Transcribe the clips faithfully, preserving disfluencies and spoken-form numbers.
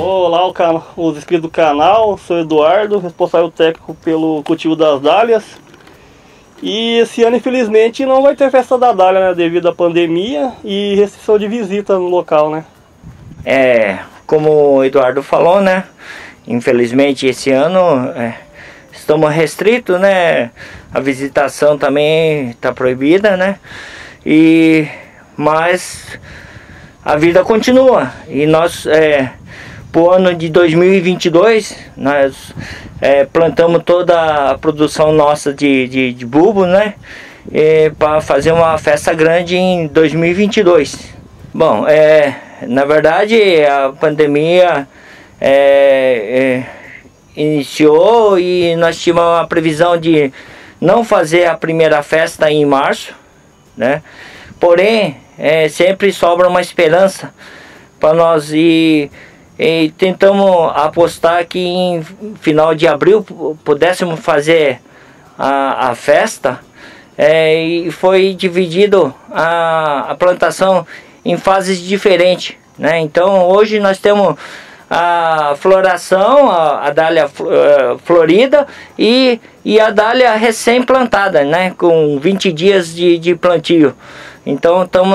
Olá, o can... os inscritos do canal, sou Eduardo, responsável técnico pelo cultivo das dálias. E esse ano, infelizmente, não vai ter festa da dália, né, devido à pandemia e restrição de visita no local, né? É, como o Eduardo falou, né, infelizmente esse ano é, estamos restritos, né, a visitação também está proibida, né, e, mas a vida continua e nós, é, pro ano de dois mil e vinte e dois, nós é, plantamos toda a produção nossa de, de, de bulbo, né, para fazer uma festa grande em dois mil e vinte e dois. Bom, é, na verdade a pandemia é, é, iniciou e nós tínhamos uma previsão de não fazer a primeira festa em março, né? Porém, é, sempre sobra uma esperança para nós ir. E tentamos apostar que em final de abril pudéssemos fazer a, a festa, é, e foi dividido a, a plantação em fases diferentes, né? Então hoje nós temos a floração, a, a dália florida e, e a dália recém-plantada, né? Com vinte dias de, de plantio. Então estamos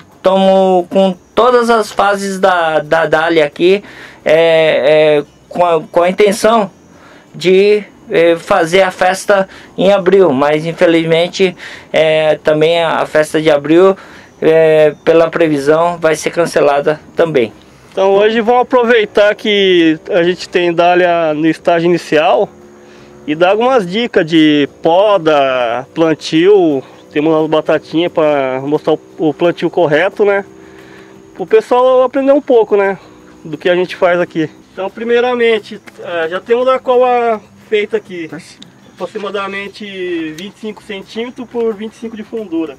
com todas as fases da, da dália aqui, é, é, com, a, com a intenção de é, fazer a festa em abril, mas infelizmente é, também a festa de abril, é, pela previsão, vai ser cancelada também. Então hoje vamos aproveitar que a gente tem dália no estágio inicial e dar algumas dicas de poda, plantio. Temos umas batatinhas para mostrar o plantio correto, né? Para o pessoal aprender um pouco, né, do que a gente faz aqui. Então, primeiramente, já temos a cova feita aqui, aproximadamente vinte e cinco centímetros por vinte e cinco de fundura.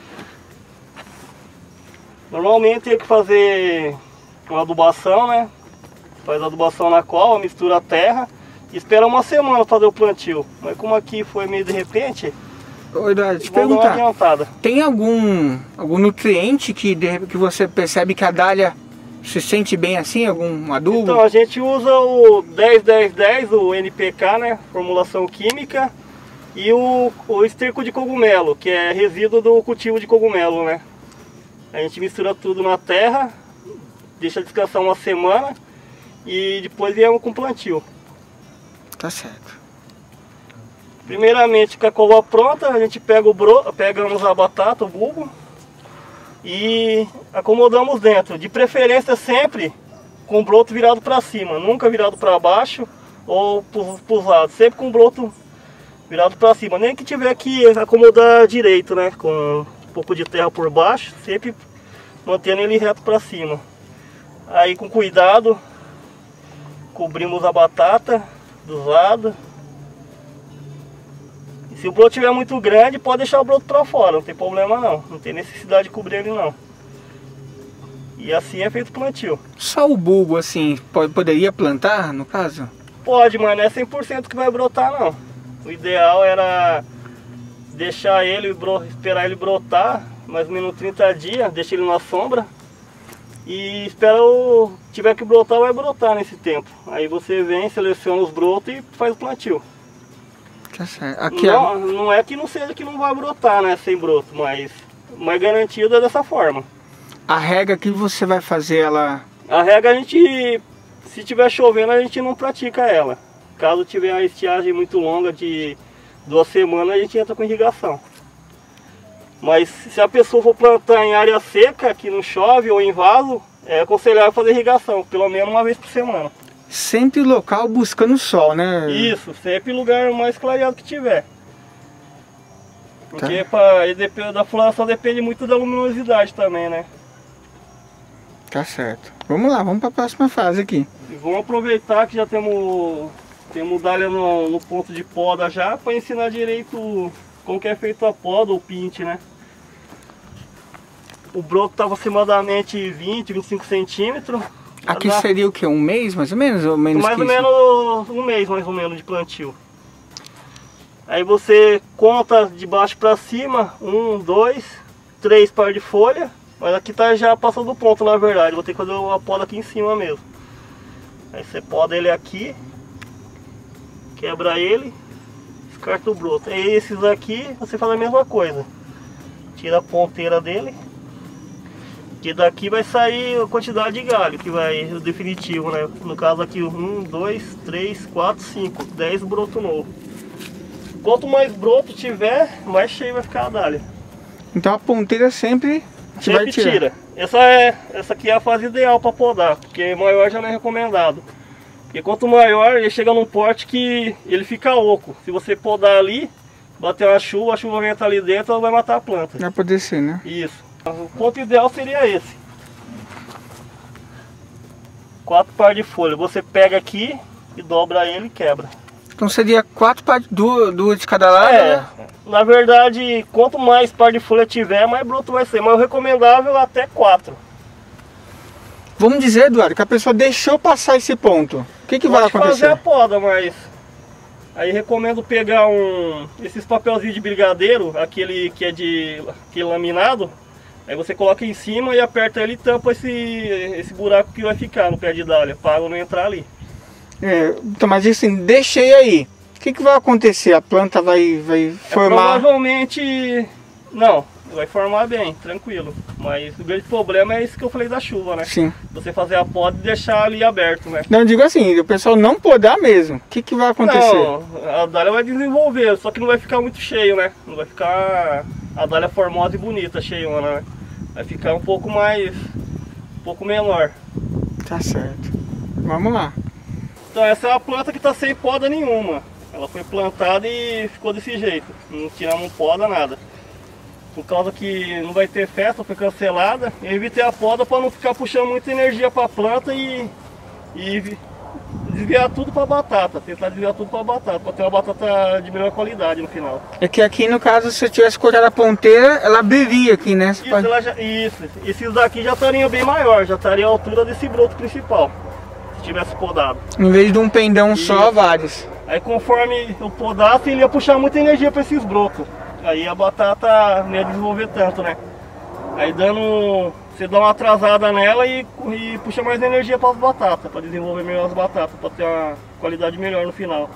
Normalmente tem que fazer uma adubação, né? Faz a adubação na cova, mistura a terra e espera uma semana para fazer o plantio. Mas como aqui foi meio de repente, Ô, Eduardo, te perguntar, adiantada. Tem algum, algum nutriente que, que você percebe que a dália se sente bem assim? Algum adubo? Então, a gente usa o dez dez dez, o N P K, né? Formulação química, e o, o esterco de cogumelo, que é resíduo do cultivo de cogumelo, né? A gente mistura tudo na terra, deixa descansar uma semana e depois viemos com plantio. Tá certo. Primeiramente, com a cova pronta, a gente pega o bro, pegamos a batata, o bulbo, e acomodamos dentro. De preferência sempre com o broto virado para cima, nunca virado para baixo ou para os lados, sempre com o broto virado para cima. Nem que tiver que acomodar direito, né, com um pouco de terra por baixo, sempre mantendo ele reto para cima. Aí com cuidado, cobrimos a batata dos lados. Se o broto estiver muito grande, pode deixar o broto para fora, não tem problema não. Não tem necessidade de cobrir ele não. E assim é feito o plantio. Só o bulbo assim, pode, poderia plantar no caso? Pode, mas não é cem por cento que vai brotar não. O ideal era deixar ele, esperar ele brotar, mais ou menos trinta dias, deixa ele na sombra. E espera o... tiver que brotar, vai brotar nesse tempo. Aí você vem, seleciona os brotos e faz o plantio. Aqui não, é... não é que não seja que não vai brotar, né, sem broto, mas mais garantido é dessa forma. A rega que você vai fazer ela... A rega a gente, se tiver chovendo, a gente não pratica ela. Caso tiver uma estiagem muito longa de duas semanas, a gente entra com irrigação. Mas se a pessoa for plantar em área seca, que não chove ou em vaso, é aconselhável fazer irrigação, pelo menos uma vez por semana. Sempre local buscando sol, né? Isso, sempre lugar mais clareado que tiver. Porque tá. Pra, da floração depende muito da luminosidade também, né? Tá certo. Vamos lá, vamos para a próxima fase aqui. E vamos aproveitar que já temos, temos dália no, no ponto de poda já, para ensinar direito como que é feito a poda ou pinte, né? O broto estava aproximadamente vinte, vinte e cinco centímetros. Aqui seria o que? Um mês mais ou menos? Ou menos mais que ou isso? menos um mês mais ou menos de plantio. Aí você conta de baixo para cima, um, dois, três pares de folha. Mas aqui tá já passou do ponto, na verdade. Vou ter que fazer a poda aqui em cima mesmo. Aí você poda ele aqui, quebra ele, descarta o broto. Aí esses aqui você faz a mesma coisa. Tira a ponteira dele. Que daqui vai sair a quantidade de galho, que vai o definitivo, né? No caso aqui, um, dois, três, quatro, cinco, dez brotos novos. Quanto mais broto tiver, mais cheio vai ficar a dália. Então a ponteira sempre, sempre vai tirar. tira. Essa, é, essa aqui é a fase ideal para podar, porque maior já não é recomendado. Porque quanto maior, ele chega num porte que ele fica oco. Se você podar ali, bater uma chuva, a chuva vai entrar ali dentro, ela vai matar a planta. Vai poder ser, né? Isso. O ponto ideal seria esse. Quatro pares de folha. Você pega aqui e dobra ele e quebra. Então seria quatro pares, duas, duas de cada lado, É, né? na verdade, quanto mais par de folha tiver, mais broto vai ser. Mas o recomendável é até quatro. Vamos dizer, Eduardo, que a pessoa deixou passar esse ponto. O que, que vai Pode acontecer? fazer a poda, mas aí recomendo pegar um esses papelzinhos de brigadeiro, aquele que é de aquele laminado. Aí você coloca em cima e aperta ele e tampa esse, esse buraco que vai ficar no pé de dália, para água não entrar ali. É, então, mas assim, deixei aí. O que, que vai acontecer? A planta vai, vai formar... É, provavelmente não, vai formar bem, tranquilo. Mas o grande problema é isso que eu falei da chuva, né? Sim. Você fazer a poda e deixar ali aberto, né? Não, eu digo assim, o pessoal não podar mesmo. O que, que vai acontecer? Não, a dália vai desenvolver, só que não vai ficar muito cheio, né? Não vai ficar a dália formosa e bonita, cheiona, né? Vai ficar um pouco mais, um pouco menor. Tá certo. Vamos lá. Então essa é uma planta que está sem poda nenhuma. Ela foi plantada e ficou desse jeito. Não tiramos poda, nada. Por causa que não vai ter festa, foi cancelada. Eu evitei a poda para não ficar puxando muita energia para a planta e, e desviar tudo para batata. Tentar desviar tudo para batata, para ter uma batata de melhor qualidade no final. É que aqui no caso, se eu tivesse cortado a ponteira, ela abriria aqui, né? Isso, ela já, isso, esses daqui já estariam bem maior, já estaria à altura desse broto principal, se tivesse podado. Em vez de um pendão Isso. só, vários. Aí conforme eu podasse, ele ia puxar muita energia para esses brotos. Aí a batata não ia desenvolver tanto, né? Aí dando, você dá uma atrasada nela e, e puxa mais energia para as batatas, para desenvolver melhor as batatas, para ter uma qualidade melhor no final.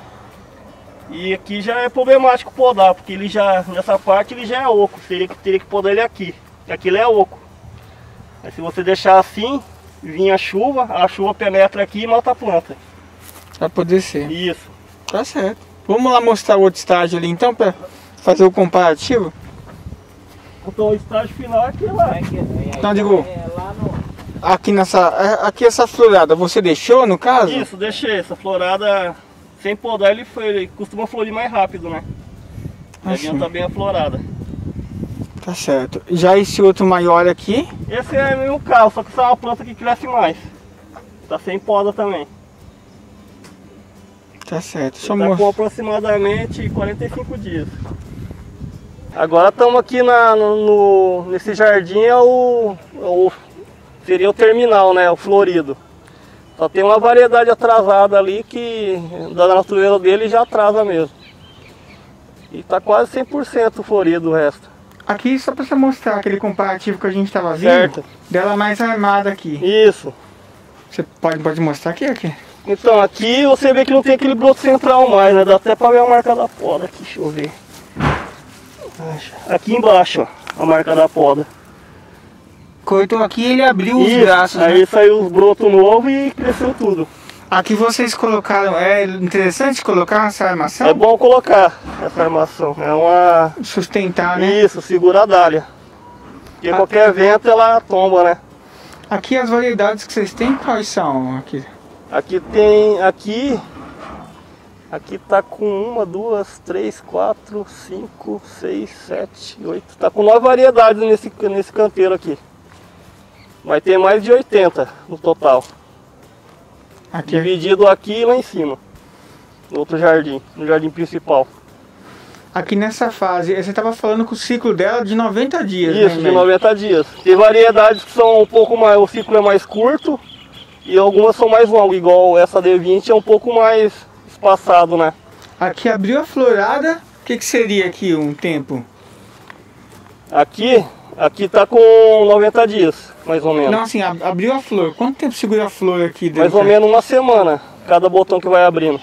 E aqui já é problemático podar, porque ele já, nessa parte ele já é oco, teria que, teria que podar ele aqui. Aqui ele é oco. Aí se você deixar assim, vinha a chuva, a chuva penetra aqui e mata a planta. Pra poder ser. Isso. Tá certo. Vamos lá mostrar o outro estágio ali então, pra fazer o comparativo? Então o estágio final é aqui lá. Não, digo, aqui nessa, aqui essa florada, você deixou no caso? Isso, deixei. Essa florada, sem podar, ele, foi, ele costuma florir mais rápido, né? Não Assim. adianta bem a florada. Tá certo. Já esse outro maior aqui? Esse é o mesmo caso, só que essa é uma planta que cresce mais. Tá sem poda também. Tá certo. Só Tá mostrar. com aproximadamente quarenta e cinco dias. Agora estamos aqui na, no, no- nesse jardim, é o, o- seria o terminal, né? O florido. Só tem uma variedade atrasada ali que da natureza dele já atrasa mesmo. E tá quase cem por cento florido o resto. Aqui só pra você mostrar aquele comparativo que a gente tava vendo. Certo. Dela mais armada aqui. Isso. Você pode, pode mostrar aqui? aqui? Então aqui você vê que não tem aquele broto central mais, né? Dá até pra ver a marca da poda aqui, deixa eu ver. Aqui embaixo, ó, a marca da poda. Cortou aqui e ele abriu os Isso, braços. aí Né? saiu os brotos novos e cresceu tudo. Aqui vocês colocaram, é interessante colocar essa armação? É bom colocar essa armação, é uma... Sustentar, né? Isso, segura a dália. Porque Ah. qualquer vento ela tomba, né? Aqui as variedades que vocês têm, quais são aqui? Aqui tem, aqui... Aqui tá com uma, duas, três, quatro, cinco, seis, sete, oito... Tá com nove variedades nesse, nesse canteiro aqui. Vai ter mais de oitenta no total. Aqui, Dividido aqui e lá em cima. No outro jardim, no jardim principal. aqui nessa fase, você estava falando que o ciclo dela é de noventa dias, Isso, né? de noventa dias. Tem variedades que são um pouco mais, o ciclo é mais curto e algumas são mais longas, igual essa D vinte é um pouco mais espaçado, né? Aqui abriu a florada, o que, que seria aqui um tempo? Aqui, Aqui tá com noventa dias, mais ou menos. Não, assim, ab- abriu a flor. Quanto tempo segura a flor aqui dentro? Mais ou menos uma semana, cada botão que vai abrindo.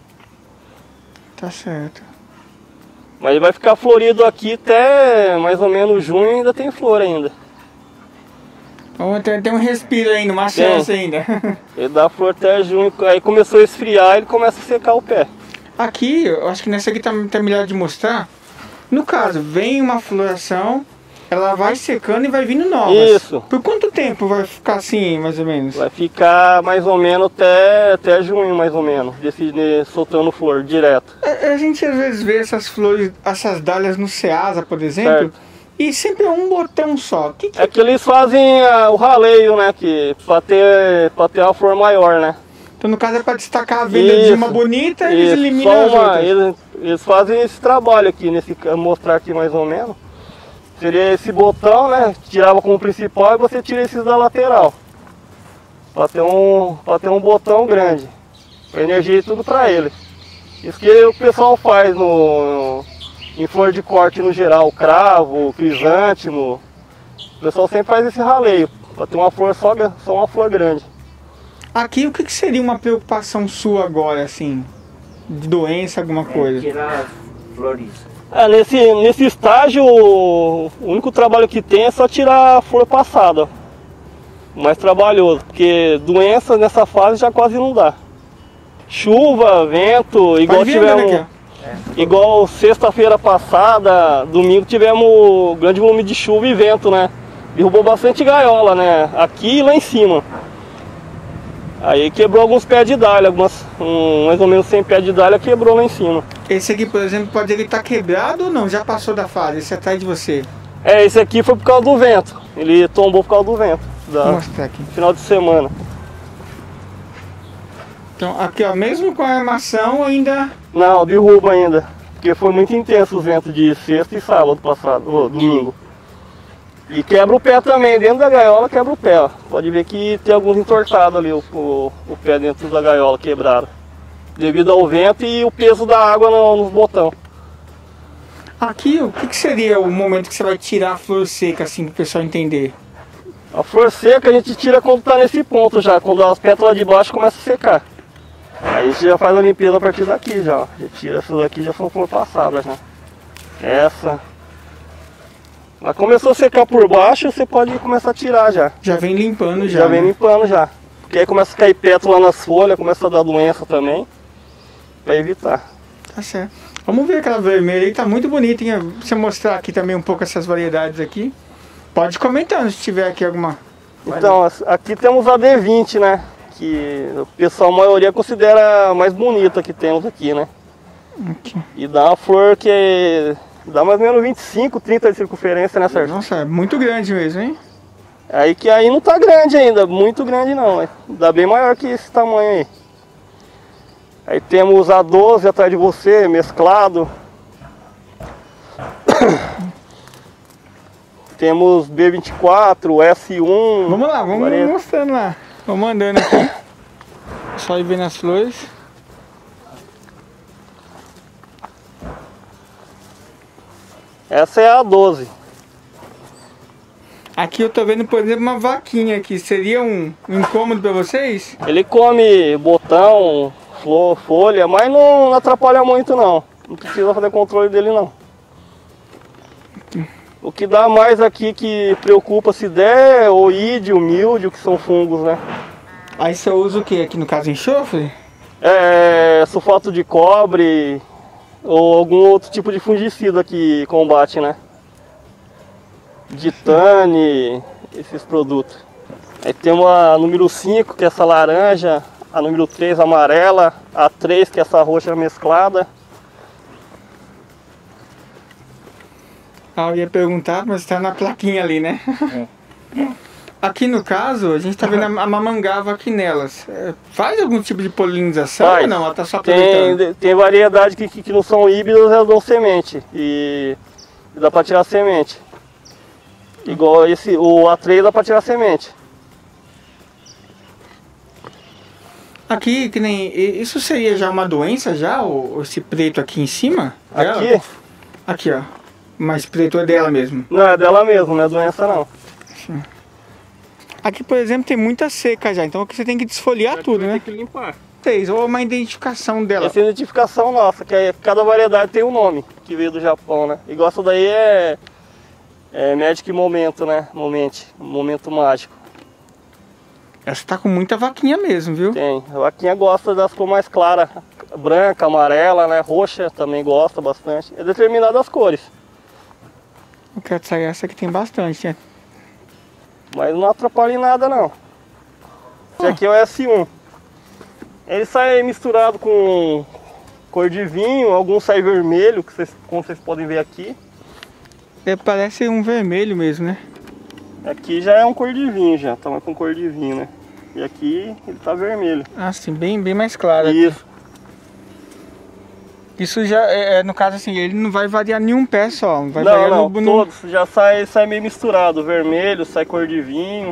Tá certo. Mas ele vai ficar florido aqui até mais ou menos junho, ainda tem flor ainda. Então tem, tem um respiro ainda, uma chance ainda. Ele dá flor até junho, aí começou a esfriar, ele começa a secar o pé. Aqui, eu acho que nessa aqui tá, tá melhor de mostrar. No caso, vem uma floração, ela vai secando e vai vindo novas. Isso. Por quanto tempo vai ficar assim, mais ou menos? Vai ficar mais ou menos até, até junho, mais ou menos, desse, de, soltando flor direto. A, a gente às vezes vê essas flores, essas dálias no Ceasa, por exemplo, Certo. e sempre é um botão só. Que que... É que eles fazem ah, o raleio, né, que, pra, ter, pra ter uma flor maior, né. Então no caso é para destacar a venda Isso, de uma bonita e eles Isso, eliminam só as uma, outras. eles, eles fazem esse trabalho aqui, nesse, mostrar aqui mais ou menos. Seria esse botão, né? Tirava como principal e você tira esses da lateral. Para ter um, para ter um botão grande. A energia e tudo para ele. Isso que o pessoal faz no, em flor de corte no geral, cravo, crisântemo. O pessoal sempre faz esse raleio, para ter uma flor só, só uma flor grande. Aqui o que, que seria uma preocupação sua agora, assim? De doença, alguma coisa? Tirar as flores. É, nesse, nesse estágio, o único trabalho que tem é só tirar a flor passada. Mais trabalhoso, porque doença nessa fase já quase não dá. Chuva, vento, igual Pode vir andando tivemos. aqui, ó. Igual sexta-feira passada, domingo tivemos grande volume de chuva e vento, né? Derrubou bastante gaiola, né? Aqui e lá em cima. Aí quebrou alguns pés de dália, algumas, um, mais ou menos cem pés de dália quebrou lá em cima. Esse aqui, por exemplo, pode ele estar quebrado ou não? Já passou da fase? Esse é atrás de você. É, esse aqui foi por causa do vento. Ele tombou por causa do vento. Da, Vou mostrar aqui. final de semana. Então aqui ó, mesmo com a armação ainda... Não, derruba ainda. Porque foi muito intenso os ventos de sexta e sábado passado, ou domingo. E quebra o pé também, dentro da gaiola quebra o pé, ó. Pode ver que tem alguns entortados ali, o, o, o pé dentro da gaiola quebrado. Devido ao vento e o peso da água no, nos botões. Aqui, o que, que seria o momento que você vai tirar a flor seca, assim, para o pessoal entender? A flor seca a gente tira quando está nesse ponto já, quando as pétalas de baixo começam a secar. Aí a gente já faz a limpeza a partir daqui já, ó. Já tira essas daqui, já são flor passadas, né? Essa. Mas começou a secar por baixo, você pode começar a tirar já. Já vem limpando já. Já vem né? limpando já. Porque aí começa a cair pétala nas folhas, começa a dar doença também. Pra evitar. Tá certo. Vamos ver aquela vermelha aí, tá muito bonita, hein? Você mostrar aqui também um pouco essas variedades aqui. Pode comentar se tiver aqui alguma. Então, aqui temos a D vinte, né? Que o pessoal, a maioria, considera a mais bonita que temos aqui, né? Aqui. E dá uma flor que dá mais ou menos vinte e cinco, trinta de circunferência, né, Sérgio? Nossa, é muito grande mesmo, hein? Aí que aí não tá grande ainda, muito grande não, mas dá bem maior que esse tamanho aí. Aí temos a doze atrás de você, mesclado. Temos B vinte e quatro, S um. Vamos lá, vamos variedade. mostrando lá. Vamos andando aqui. Só ir vendo as flores. Essa é a doze. Aqui eu tô vendo, por exemplo, uma vaquinha aqui. Seria um, um incômodo pra vocês? Ele come botão, flor, folha, mas não atrapalha muito não. Não precisa fazer controle dele não. O que dá mais aqui que preocupa se der é oídio, míldio, que são fungos, né? Aí você usa o que aqui no caso? Enxofre? É, sulfato de cobre ou algum outro tipo de fungicida que combate, né? Ditane, esses produtos. Aí temos a número cinco, que é essa laranja, a número três amarela, a três, que é essa roxa mesclada. Ah, eu ia perguntar, mas tá na plaquinha ali, né? É. Aqui no caso, a gente tá vendo a mamangava aqui nelas. É, faz algum tipo de polinização Faz. ou não? Ela tá só aproveitando? Tem, tem variedade que, que não são híbridas, elas dão semente. E, e dá pra tirar semente. Igual esse, o A três dá pra tirar semente. Aqui, que nem... Isso seria já uma doença já? Ou esse preto aqui em cima? dela? Aqui, Aqui, ó. Mas preto é dela mesmo? Não, é dela mesmo, não é doença não. Aqui, por exemplo, tem muita seca já, então aqui você tem que desfolhar Aqui tudo, vai né? ter que limpar. Ou uma identificação dela. Essa é a identificação nossa, que é, cada variedade tem um nome, que veio do Japão, né? Igual essa daí é, é Magic Momento, né? Momente, momento mágico. Essa tá com muita vaquinha mesmo, viu? Tem. A vaquinha gosta das cores mais claras. Branca, amarela, né? Roxa também gosta bastante. É determinada as cores. Eu quero sair essa aqui tem bastante, né? Mas não atrapalha em nada não. Esse aqui é o S um. Ele sai misturado com cor de vinho, alguns sai vermelho, que vocês, como vocês podem ver aqui. Ele parece um vermelho mesmo, né? Aqui já é um cor de vinho, já tá com cor de vinho, né? E aqui ele tá vermelho. Ah, sim, bem, bem mais claro. Isso. Isso já é, no caso assim, ele não vai variar nenhum pé só. Vai não, variar não, no, no... todos. Já sai, sai meio misturado, vermelho, sai cor de vinho.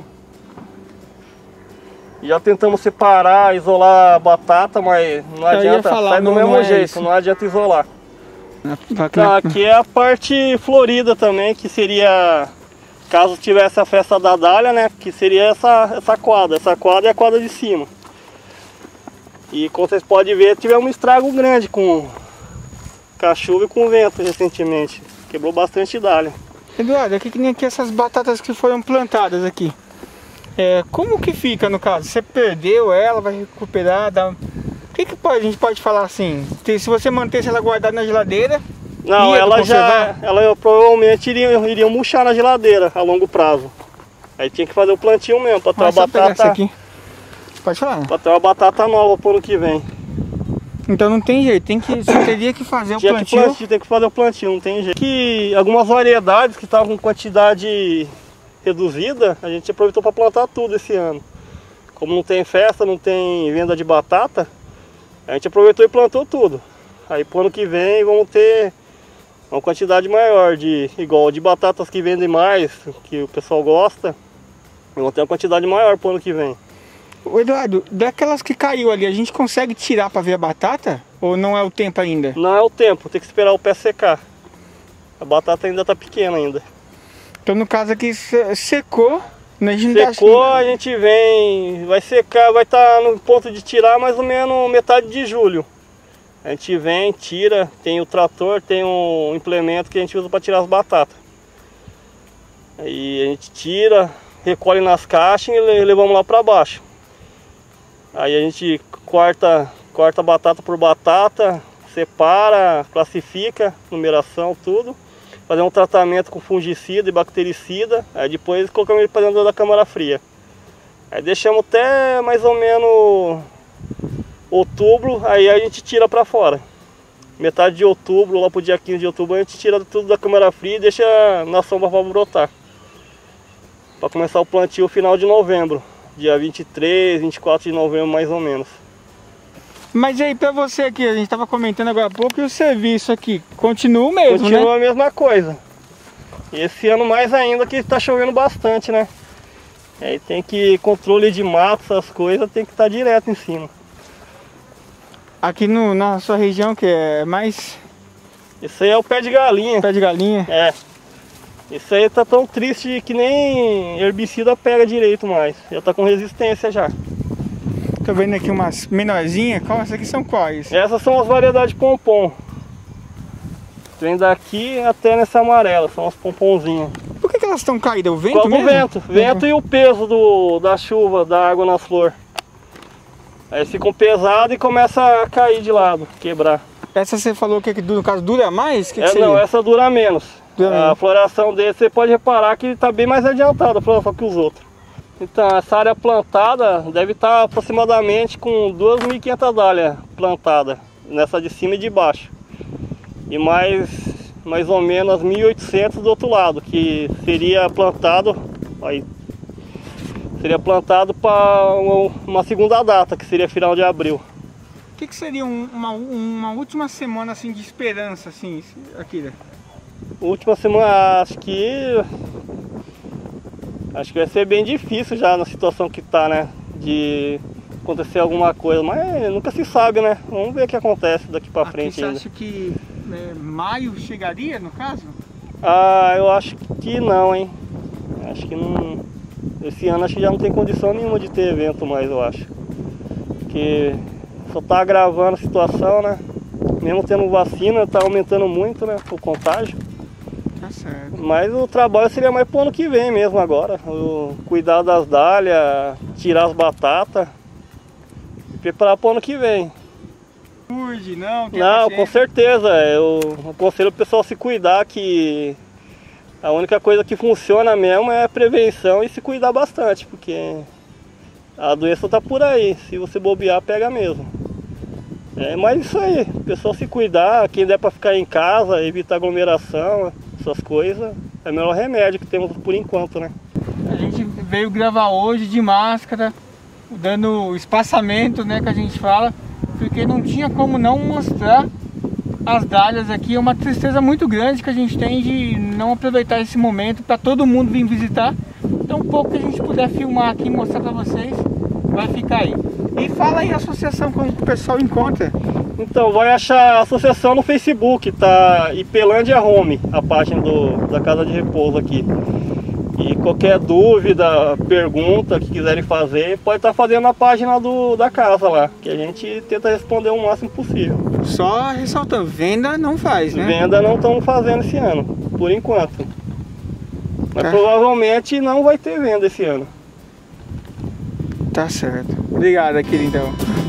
Já tentamos separar, isolar a batata, mas não adianta, falar, sai do não, mesmo não é jeito, isso. não adianta isolar. Não, Não, aqui é a parte florida também, que seria, caso tivesse a festa da dália, né, que seria essa, essa quadra, essa quadra é a quadra de cima. E como vocês podem ver, tivemos um estrago grande com, com a chuva e com o vento recentemente, quebrou bastante dália. Eduardo, aqui que nem aqui essas batatas que foram plantadas aqui. É, como que fica no caso? Você perdeu ela, vai recuperar? Dá... O que, que pode, a gente pode falar assim? Se você mantesse ela guardada na geladeira, não, ela já, ela provavelmente iria, iria murchar na geladeira a longo prazo. Aí tinha que fazer o plantio mesmo, para ter uma batata. Aqui. Pode falar. Para ter uma batata nova pro ano que vem. Então não tem jeito, tem que, você teria que fazer o tinha plantio. Que plantio. Tem que fazer o plantio, não tem jeito. Que algumas variedades que estavam com quantidade reduzida, a gente aproveitou para plantar tudo esse ano. Como não tem festa, não tem venda de batata, a gente aproveitou e plantou tudo. Aí pro ano que vem vamos ter uma quantidade maior de igual de batatas que vendem mais, que o pessoal gosta. Vamos ter uma quantidade maior pro ano que vem. Ô Eduardo, daquelas que caiu ali, a gente consegue tirar para ver a batata? Ou não é o tempo ainda? Não é o tempo, tem que esperar o pé secar. A batata ainda está pequena ainda. Então no caso aqui secou, né? A gente secou, a gente vem, vai secar, vai estar no ponto de tirar mais ou menos metade de julho. A gente vem, tira, tem o trator, tem um implemento que a gente usa para tirar as batatas. Aí a gente tira, recolhe nas caixas e levamos lá para baixo. Aí a gente corta, corta batata por batata, separa, classifica, numeração, tudo. Fazer um tratamento com fungicida e bactericida, aí depois colocamos ele para dentro da câmara fria. Aí deixamos até mais ou menos outubro, aí a gente tira para fora. Metade de outubro, lá pro dia quinze de outubro, a gente tira tudo da câmara fria e deixa na sombra para brotar. Para começar o plantio final de novembro, dia vinte e três, vinte e quatro de novembro mais ou menos. Mas aí pra você aqui, a gente tava comentando agora há pouco, e o serviço aqui continua o mesmo, continua, né? Continua a mesma coisa. E esse ano mais ainda que tá chovendo bastante, né? Aí tem que, controle de mato, essas coisas, tem que estar direto em cima. Aqui no, na sua região que é mais... Isso aí é o pé de galinha. Pé de galinha? É. Isso aí tá tão triste que nem herbicida pega direito mais. Já tá com resistência já. Tô vendo aqui umas menorzinhas. Qual, essas aqui são quais? Essas são as variedades de pompom. Vem daqui até nessa amarela, são as pomponzinhas. Por que, que elas estão caídas? O vento Qual mesmo? O vento, vento uhum. E o peso do, da chuva, da água nas flores. Aí ficam pesadas e começa a cair de lado, quebrar. Essa você falou que no caso dura mais? Que é, que não, essa dura menos. Dura a menos. floração dele, você pode reparar que ele está bem mais adiantado a floração que os outros. Então, essa área plantada deve estar aproximadamente com duas mil e quinhentas dálias plantadas, nessa de cima e de baixo. E mais, mais ou menos mil e oitocentas do outro lado, que seria plantado, aí, seria plantado para uma segunda data, que seria final de abril. O que, que seria um, uma, uma última semana assim, de esperança, assim, aqui, né? Última semana, acho que... Acho que vai ser bem difícil já na situação que está, né? De acontecer alguma coisa, mas nunca se sabe, né? Vamos ver o que acontece daqui para frente ainda. Você acha que é, maio chegaria, no caso? Ah, eu acho que não, hein? Acho que não... Esse ano acho que já não tem condição nenhuma de ter evento mais, eu acho. Porque só tá agravando a situação, né? Mesmo tendo vacina, tá aumentando muito, né? O contágio. Tá certo. Mas o trabalho seria mais pro ano que vem mesmo agora. O cuidar das dálias, tirar as batatas e preparar pro ano que vem. Cuide, não, tem Não, paciência. com certeza. Eu aconselho o pessoal a se cuidar, que a única coisa que funciona mesmo é a prevenção e se cuidar bastante, porque a doença tá por aí. Se você bobear, pega mesmo. É, mas isso aí, o pessoal se cuidar, quem der pra ficar em casa, evitar aglomeração, essas coisas, é o melhor remédio que temos por enquanto, né? A gente veio gravar hoje de máscara, dando espaçamento, né, que a gente fala, porque não tinha como não mostrar as dálias aqui. É uma tristeza muito grande que a gente tem de não aproveitar esse momento para todo mundo vir visitar. Então, um pouco que a gente puder filmar aqui e mostrar para vocês, vai ficar aí. E fala aí a associação, como o pessoal encontra. Então, vai achar a associação no Facebook, tá? Ipelândia Home, a página do, da Casa de Repouso aqui. E qualquer dúvida, pergunta que quiserem fazer, pode estar fazendo na página do, da casa lá, que a gente tenta responder o máximo possível. Só ressaltando, venda não faz, né? Venda não estamos fazendo esse ano, por enquanto. Mas Tá. provavelmente não vai ter venda esse ano. Tá certo. Obrigado, Akira, então.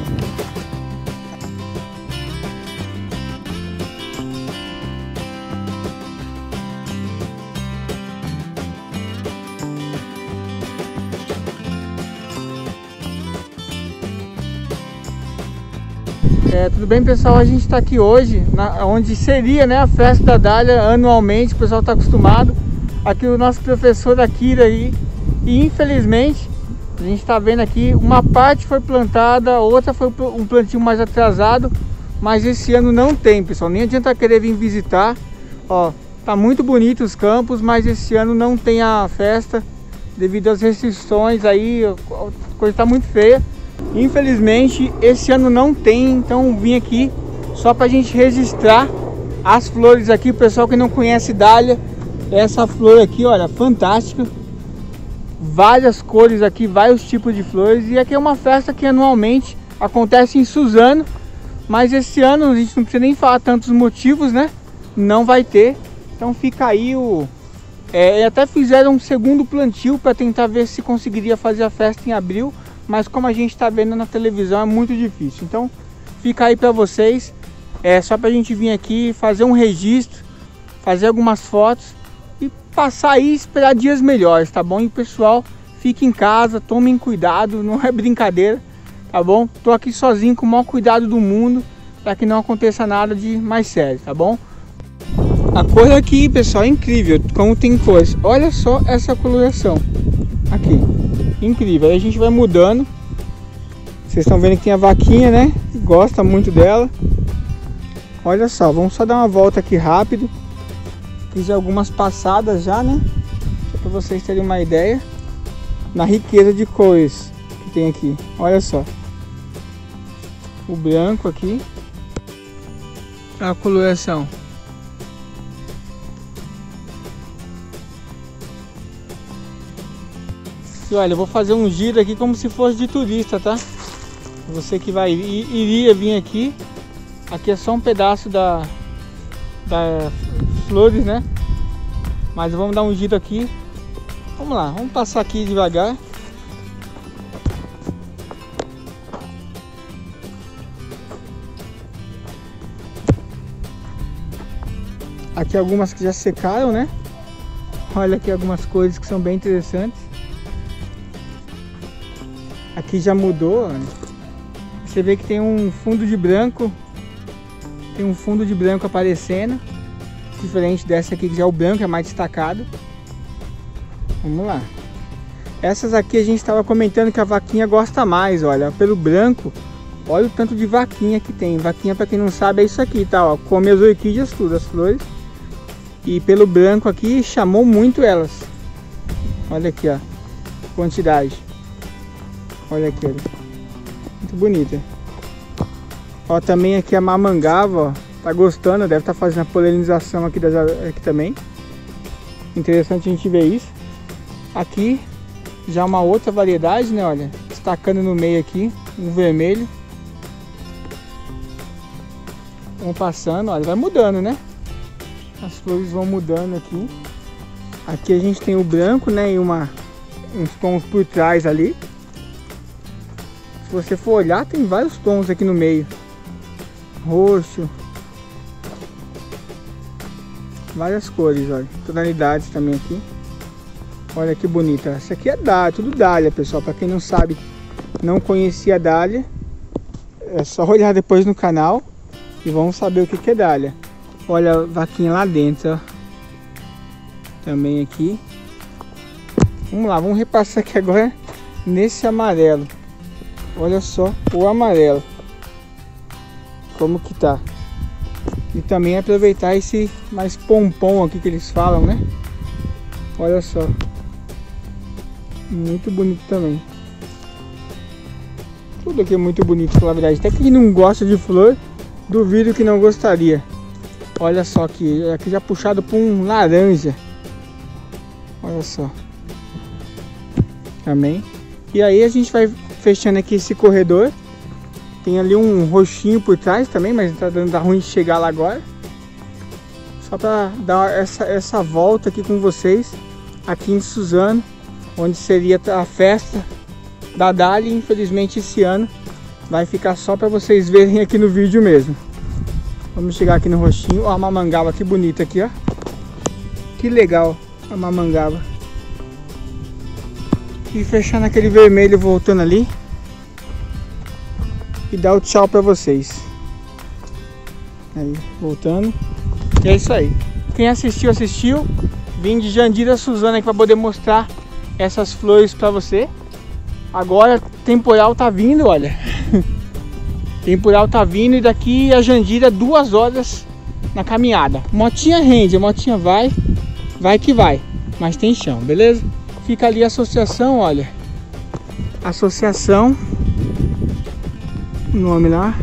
É, tudo bem, pessoal? A gente está aqui hoje, na, onde seria, né, a festa da dália anualmente, o pessoal está acostumado. Aqui o nosso professor Akira aí, e infelizmente a gente está vendo aqui, uma parte foi plantada, outra foi um plantio mais atrasado, mas esse ano não tem, pessoal. Nem adianta querer vir visitar. Ó, tá muito bonito os campos, mas esse ano não tem a festa devido às restrições aí, a coisa tá muito feia. Infelizmente esse ano não tem, então vim aqui só pra gente registrar as flores aqui. O pessoal que não conhece dália, essa flor aqui, olha, fantástica. Várias cores aqui, vários tipos de flores. E aqui é uma festa que anualmente acontece em Suzano, mas esse ano a gente não precisa nem falar tantos motivos, né? Não vai ter. Então fica aí o... É, até fizeram um segundo plantio para tentar ver se conseguiria fazer a festa em abril, mas como a gente está vendo na televisão é muito difícil. Então fica aí para vocês, é só para a gente vir aqui fazer um registro, fazer algumas fotos e passar aí e esperar dias melhores, tá bom? E pessoal, fique em casa, tomem cuidado, não é brincadeira, tá bom? Tô aqui sozinho com o maior cuidado do mundo para que não aconteça nada de mais sério, tá bom? A cor aqui, pessoal, é incrível, como tem cores. Olha só essa coloração aqui, incrível. Aí a gente vai mudando. Vocês estão vendo que tem a vaquinha, né? Gosta muito dela. Olha só, vamos só dar uma volta aqui rápido. Fiz algumas passadas já, né? Só para vocês terem uma ideia na riqueza de cores que tem aqui. Olha só, o branco aqui, a coloração. E olha, eu vou fazer um giro aqui como se fosse de turista, tá? Você que vai iria vir aqui. Aqui é só um pedaço da, da flores, né? Mas vamos dar um giro aqui. Vamos lá, vamos passar aqui devagar. Aqui algumas que já secaram, né? Olha aqui algumas cores que são bem interessantes. Aqui já mudou, olha. Você vê que tem um fundo de branco. Tem um fundo de branco aparecendo. Diferente dessa aqui que já é o branco, é mais destacado. Vamos lá. Essas aqui a gente estava comentando que a vaquinha gosta mais, olha. Pelo branco, olha o tanto de vaquinha que tem. Vaquinha, para quem não sabe, é isso aqui, tá? Ó, come as orquídeas, tudo, as flores. E pelo branco aqui, chamou muito elas. Olha aqui, ó. Quantidade. Olha aqui, olha. Muito bonita. Ó, também aqui a mamangava, ó. Tá gostando, deve estar tá fazendo a polinização aqui, das, aqui também. Interessante a gente ver isso. Aqui já uma outra variedade, né? Olha, destacando no meio aqui, um vermelho. Vão passando, olha, vai mudando, né? As flores vão mudando aqui. Aqui a gente tem o branco, né? E uma, uns tons por trás ali. Se você for olhar, tem vários tons aqui no meio. Roxo. Várias cores, olha. Tonalidades também aqui. Olha que bonita. Essa aqui é dália, tudo dália, pessoal. Para quem não sabe, não conhecia a dália, é só olhar depois no canal e vamos saber o que que é dália. Olha a vaquinha lá dentro, ó. Também aqui. Vamos lá, vamos repassar aqui agora nesse amarelo. Olha só o amarelo. Como que tá. E também aproveitar esse mais pompom aqui que eles falam, né? Olha só. Muito bonito também. Tudo aqui é muito bonito, pela verdade. Até quem não gosta de flor, duvido que não gostaria. Olha só aqui, aqui já puxado por um laranja. Olha só. Também. E aí a gente vai fechando aqui esse corredor. Tem ali um roxinho por trás também, mas tá dando tá ruim de chegar lá agora. Só para dar essa, essa volta aqui com vocês, aqui em Suzano, onde seria a festa da dália. Infelizmente esse ano vai ficar só para vocês verem aqui no vídeo mesmo. Vamos chegar aqui no roxinho. Ó, a mamangava, que bonita aqui, ó. Que legal a mamangava. E fechando aquele vermelho, voltando ali. E dá o tchau pra vocês. Aí, voltando. E é isso aí. Quem assistiu, assistiu. Vim de Jandira Suzano aqui pra poder mostrar essas flores pra você. Agora, temporal tá vindo, olha. Temporal tá vindo e daqui a Jandira duas horas na caminhada. Motinha rende, a motinha vai, vai que vai. Mas tem chão, beleza? Fica ali a associação, olha. Associação. O nome lá.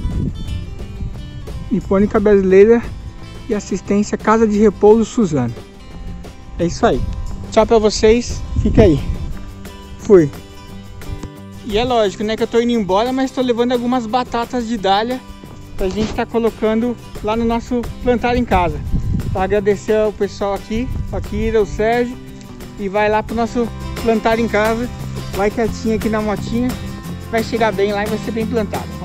Nipônica Brasileira e Assistência Casa de Repouso Suzano. É isso aí. Tchau pra vocês. Fica aí. Fui. E é lógico, né, que eu tô indo embora, mas tô levando algumas batatas de dália pra gente tá colocando lá no nosso plantar em casa. Pra agradecer ao pessoal aqui, a Kira, o Sérgio, e vai lá pro nosso plantar em casa. Vai quietinho aqui na motinha, vai chegar bem lá e vai ser bem plantado.